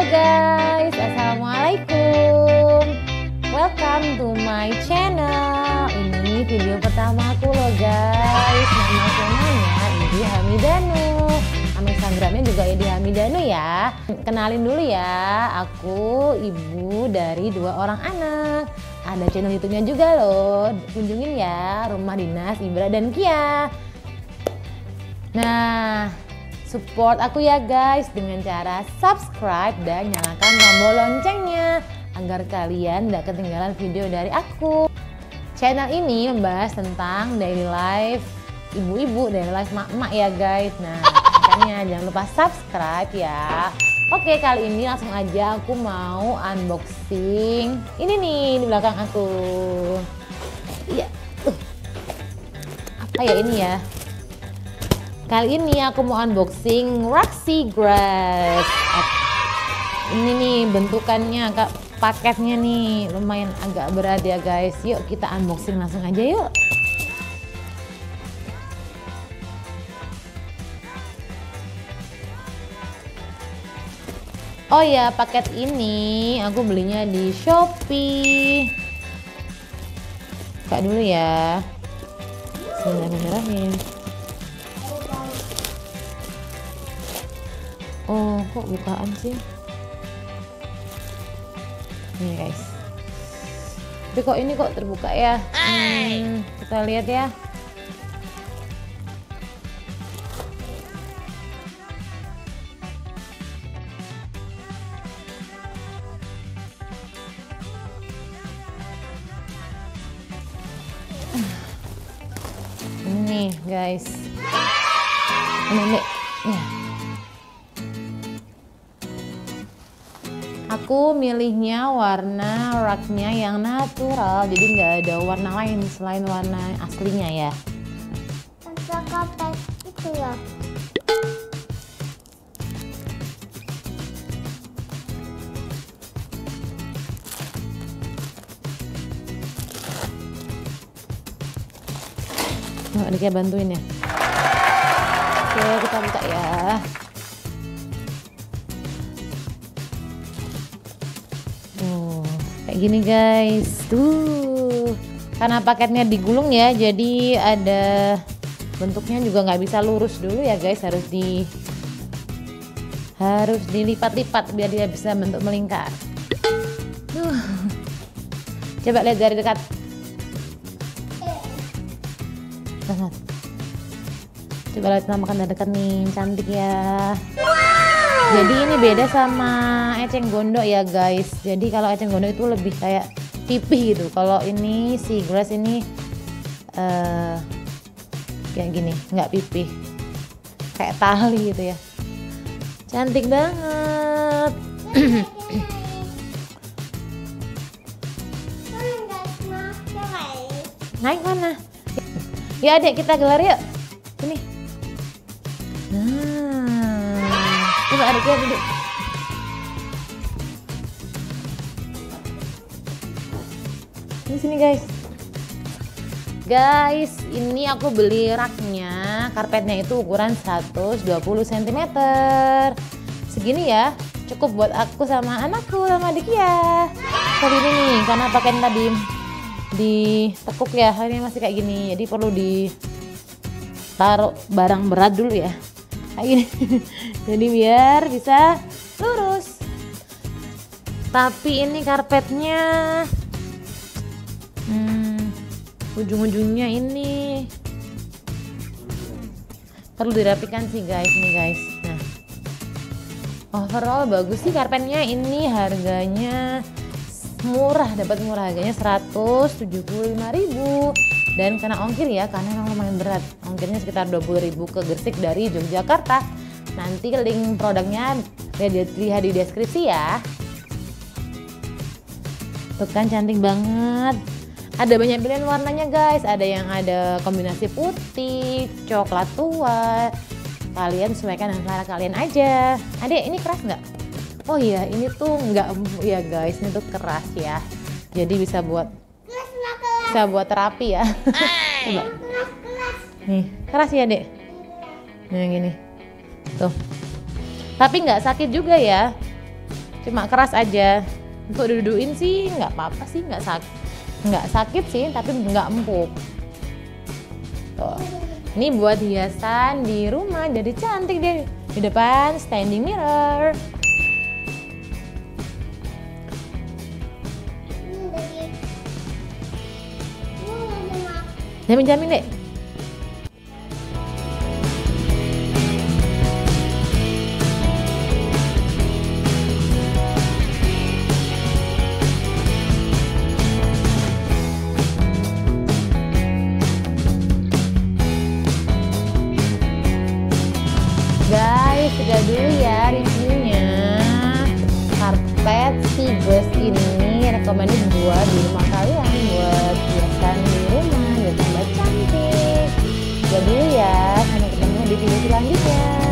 guys, assalamualaikum. Welcome to my channel. Ini video pertama aku loh guys. Nama channelnya Idi Hamidanu. Nama Instagramnya juga Idi Hamidanu ya. Kenalin dulu ya, aku ibu dari 2 orang anak. Ada channel YouTube-nya juga loh. Kunjungin ya, Rumah Dinas Ibra dan Kia. Nah, support aku ya guys dengan cara subscribe dan nyalakan tombol loncengnya agar kalian tidak ketinggalan video dari aku. Channel ini membahas tentang daily life ibu-ibu, daily life mak-mak ya guys. Nah, makanya jangan lupa subscribe ya. Oke, kali ini langsung aja aku mau unboxing. Ini nih di belakang aku. Iya. Apa ya ini ya? Kali ini aku mau unboxing Roxy Grass. Ini nih bentukannya, paketnya nih lumayan agak berat ya guys. Yuk kita unboxing langsung aja yuk. Oh ya, paket ini aku belinya di Shopee. Buka dulu ya. Bismillahirrahmanirrahim. Oh, kok bukaan sih? Nih guys. Tapi kok ini kok terbuka ya? Kita lihat ya. Ini nih guys. Ini nih. Aku milihnya warna raknya yang natural, jadi nggak ada warna lain selain warna aslinya ya. Karpet itu ya. Nah, Adiknya bantuin ya. Oke, kita buka ya. Kayak gini guys, tuh karena paketnya digulung ya, jadi ada bentuknya juga nggak bisa lurus dulu ya guys, harus dilipat-lipat biar dia bisa bentuk melingkar. Coba lihat dari dekat. Coba lihat penampakan dari dekat nih, cantik ya. Jadi ini beda sama eceng gondok ya guys. Jadi kalau eceng gondok itu lebih kayak pipih gitu. Kalau ini si grass ini kayak gini, nggak pipih, kayak tali gitu ya. Cantik banget. Naik mana? Ya adek, kita gelar yuk. Sini. Coba adiknya duduk. Di sini guys. Guys, ini aku beli raknya, karpetnya itu ukuran 120 cm. Segini ya, cukup buat aku sama anakku sama adik ya. Kali ini nih, karena pakaian tadi ditekuk ya, ini masih kayak gini, jadi perlu ditaruh barang berat dulu ya. Kayak gini. Jadi biar bisa lurus. Tapi ini karpetnya ujung-ujungnya ini perlu dirapikan sih guys, nih guys. Nah, overall bagus sih karpetnya. Ini harganya murah, dapat murah, harganya 175.000 dan kena ongkir ya, karena memang lumayan berat. Ongkirnya sekitar 20.000 ke Gresik dari Yogyakarta. Nanti link produknya lihat di deskripsi ya. Tuh kan cantik banget. Ada banyak pilihan warnanya guys. Ada yang ada kombinasi putih, coklat tua. Kalian sesuaikan dengan selera kalian aja. Adek, ini keras nggak? Oh iya, ini tuh nggak ya guys, ini tuh keras ya. Jadi bisa buat terapi ya. Coba. Nih, keras ya dek. Nah gini. Tuh. Tapi nggak sakit juga ya. cuma keras aja. Untuk didudukin sih nggak apa-apa sih, nggak sakit sih, tapi nggak empuk. Tuh. Ini buat hiasan di rumah, jadi cantik deh di depan standing mirror. Jamin-jamin deh. Guys, sudah dulu ya reviewnya. Karpet Seagull ini recommended buat di rumah kalian, buat hiasan di rumah, biar tambah cantik. Sudah dulu ya, sampai ketemu di video selanjutnya.